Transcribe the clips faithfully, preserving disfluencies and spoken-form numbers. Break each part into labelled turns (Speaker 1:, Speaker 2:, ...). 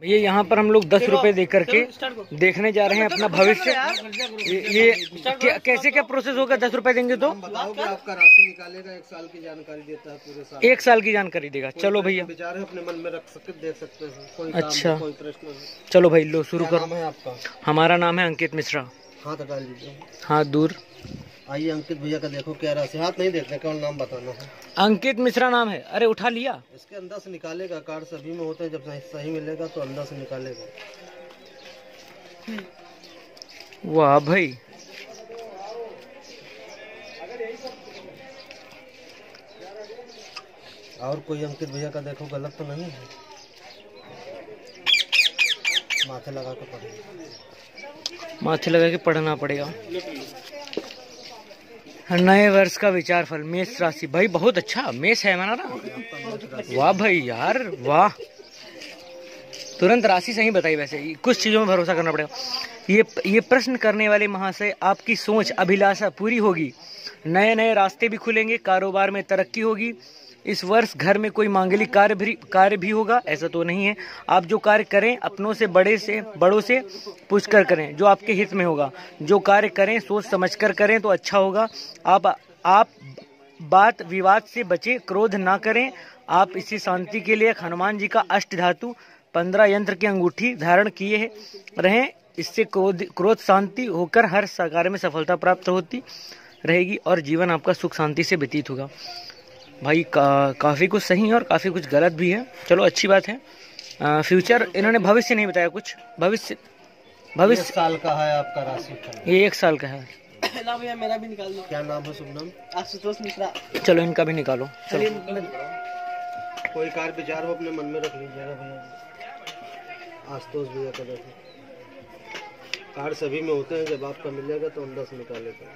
Speaker 1: ये यहाँ पर हम लोग दस रुपए दे करके देखने जा रहे हैं अपना भविष्य। ये, ये क्या, कैसे क्या प्रोसेस होगा? दस रुपए देंगे तो
Speaker 2: बताओगे, आपका राशि निकालेगा, एक साल की जानकारी देता है, पूरे साल
Speaker 1: एक साल की जानकारी देगा। चलो भैया,
Speaker 2: विचार है अपने मन में रख सकते, देख सकते हैं। कोई
Speaker 1: अच्छा
Speaker 2: काम, कोई प्रश्न है?
Speaker 1: चलो भाई लो शुरू करो।
Speaker 2: नाम है आपका?
Speaker 1: हमारा नाम है अंकित मिश्रा।
Speaker 2: हाथ डाल दीजिए,
Speaker 1: हाथ दूर।
Speaker 2: आइए अंकित भैया का देखो क्या राशि। हाथ नहीं देखना, केवल नाम बताना है।
Speaker 1: अंकित मिश्रा नाम है। अरे उठा लिया।
Speaker 2: इसके अंदर से निकालेगा, कार्ड सभी में होते हैं, जब सही, सही मिलेगा तो अंदर से निकालेगा।
Speaker 1: वाह भाई,
Speaker 2: और कोई अंकित भैया का देखो, गलत तो नहीं है? माथे लगा के पढ़ेगा,
Speaker 1: माथे लगा के पढ़ना पड़ेगा। नए वर्ष का विचार फल, मेष राशि। भाई बहुत अच्छा, मेष है हमारा ना। वाह भाई यार वाह, तुरंत राशि सही बताई। वैसे कुछ चीजों में भरोसा करना पड़ेगा। ये ये प्रश्न करने वाले महाशय, आपकी सोच अभिलाषा पूरी होगी, नए नए रास्ते भी खुलेंगे, कारोबार में तरक्की होगी। इस वर्ष घर में कोई मांगलिक कार्य भी कार्य भी होगा, ऐसा तो नहीं है। आप जो कार्य करें अपनों से बड़े से बड़ों से पूछकर करें, जो आपके हित में होगा। जो कार्य करें सोच समझकर करें तो अच्छा होगा। आप आप बात विवाद से बचें, क्रोध ना करें। आप इसी शांति के लिए हनुमान जी का अष्ट धातु पंद्रह यंत्र की अंगूठी धारण किए रहें। इससे क्रोध क्रोध शांति होकर हर कार्य में सफलता प्राप्त होती रहेगी और जीवन आपका सुख शांति से व्यतीत होगा। भाई का, काफ़ी कुछ सही है और काफ़ी कुछ गलत भी है। चलो अच्छी बात है। आ, फ्यूचर इन्होंने भविष्य नहीं बताया कुछ। भविष्य भविष्य
Speaker 2: साल का है आपका राशि,
Speaker 1: ये एक साल का है।
Speaker 2: ना भैया मेरा भी निकाल दो। क्या नाम है? शुभ नाम? आशुतोष मिश्रा।
Speaker 1: चलो इनका भी निकालो। चलो
Speaker 2: कोई कार्य विचार हो अपने मन में रख लीजिएगा भैया। आशुतोष भैया का देखो, कार्ड सभी में होते हैं, जब आपका मिलेगा तो अंदर से निकालेगा।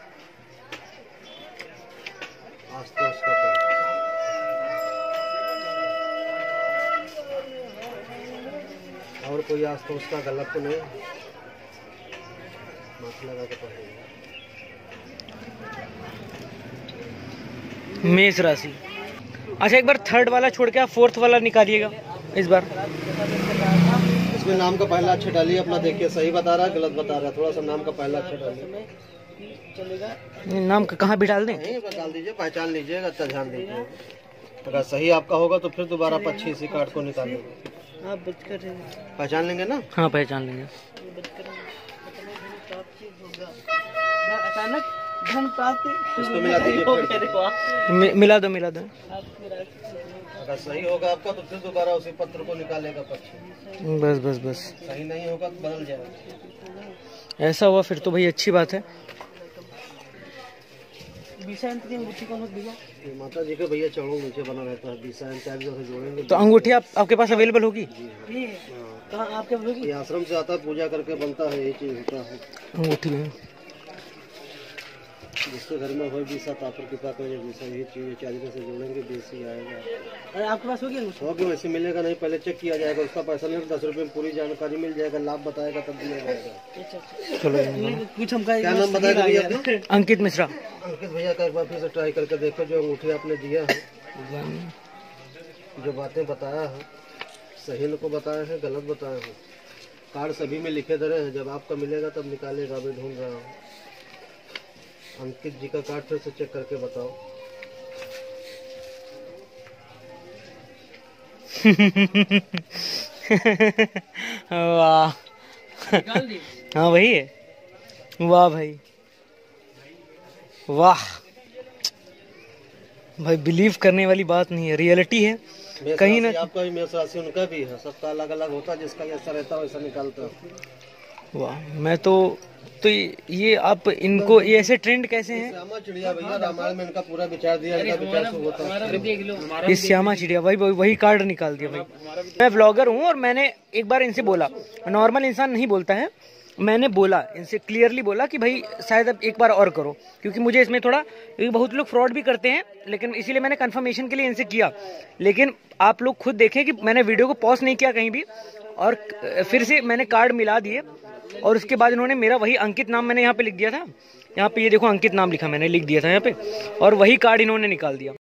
Speaker 2: आशुतोष का कार्ड। और कोई आशुतोष का गलत तो नहीं? माथा लगा के पढ़ेगा।
Speaker 1: मेष राशि। अच्छा एक बार थर्ड वाला छोड़ के आप फोर्थ वाला निकालिएगा इस बार।
Speaker 2: इसमें नाम का पहला अक्षर डालिए अपना, देखिए सही बता रहा है गलत बता रहा है। थोड़ा सा नाम का पहला अक्षर डालिए। चलेगा?
Speaker 1: नाम का कहाँ भी डाल दें?
Speaker 2: नहीं डाल दीजिए, पहचान लीजिएगा, अच्छा ध्यान दीजिए। अगर सही आपका होगा तो फिर दोबारा पच्चीस इसी कार्ड को निकालेंगे। आप पहचान लेंगे ना?
Speaker 1: हाँ पहचान लेंगे।
Speaker 2: अचानक धन प्राप्ति। इसको मिला दीजिए,
Speaker 1: मिला दो मिला दो।
Speaker 2: अगर सही होगा आपका तो फिर दोबारा उसी पत्र को निकालेगा पच्चीस।
Speaker 1: बस बस बस।
Speaker 2: सही नहीं होगा तो बदल जाएगा।
Speaker 1: ऐसा हुआ फिर तो भाई अच्छी बात है।
Speaker 2: माता जी के भैया चढ़ो नीचे बना रहता है, जो जोड़ेंगे
Speaker 1: तो अंगूठी आप, आपके पास अवेलेबल होगी?
Speaker 2: कहाँ आपके होगी? आश्रम से आता है, पूजा करके बनता है, ये चीज होता है
Speaker 1: अंगूठी में।
Speaker 2: जिसके घर में हो बीसा तापर कृपा करें, बीसा ये चीज चालीस से जोड़ेंगे, बीस ही आएगा। अरे आपके पास होगी? होगी, वैसे मिलेगा नहीं, पहले चेक किया जाएगा, उसका पैसा नहीं, दस रुपए में पूरी जानकारी मिल जाएगा, लाभ बताएगा तब दिया जाएगा।
Speaker 1: चलो
Speaker 2: कुछ हम क्या नाम बताएगा भैया अपना?
Speaker 1: अंकित मिश्रा।
Speaker 2: अंकित भैया का एक बार फिर से ट्राई करके देखो, जो अंगूठी आपने दिया है, जो बातें बताया है, सही को बताया है गलत बताया है। कार्ड सभी में लिखे धरे हैं, जब आपका मिलेगा तब निकालेगा। अभी ढूंढ रहा हूँ अंकित जी का कार्ड, फिर से चेक करके बताओ।
Speaker 1: वाह हाँ वही है। वाह भाई वाह भाई, बिलीव करने वाली बात नहीं है, रियलिटी है कहीं ना।
Speaker 2: आपका भी मेष राशि, उनका भी है, सबका अलग अलग होता है, जिसका जैसा रहता है वैसा निकालता है।
Speaker 1: वाह, मैं तो तो ये आप इनको ये ऐसे ट्रेंड कैसे हैं?
Speaker 2: श्यामा चिड़िया भैया, रामायण में इनका पूरा विचार दिया, इनका विचार शुभ होता है।
Speaker 1: ये श्यामा चिड़िया भाई वही कार्ड निकाल दिया भाई। मैं व्लॉगर हूँ और मैंने एक बार इनसे बोला, नॉर्मल इंसान नहीं बोलता है, मैंने बोला इनसे क्लियरली बोला कि भाई शायद अब एक बार और करो, क्योंकि मुझे इसमें थोड़ा, क्योंकि बहुत लोग फ्रॉड भी करते हैं, लेकिन इसीलिए मैंने कंफर्मेशन के लिए इनसे किया। लेकिन आप लोग खुद देखें कि मैंने वीडियो को पॉज नहीं किया कहीं भी, और फिर से मैंने कार्ड मिला दिए, और उसके बाद इन्होंने मेरा वही अंकित नाम मैंने यहाँ पे लिख दिया था, यहाँ पे ये देखो अंकित नाम लिखा मैंने लिख दिया था यहाँ पे, और वही कार्ड इन्होंने निकाल दिया।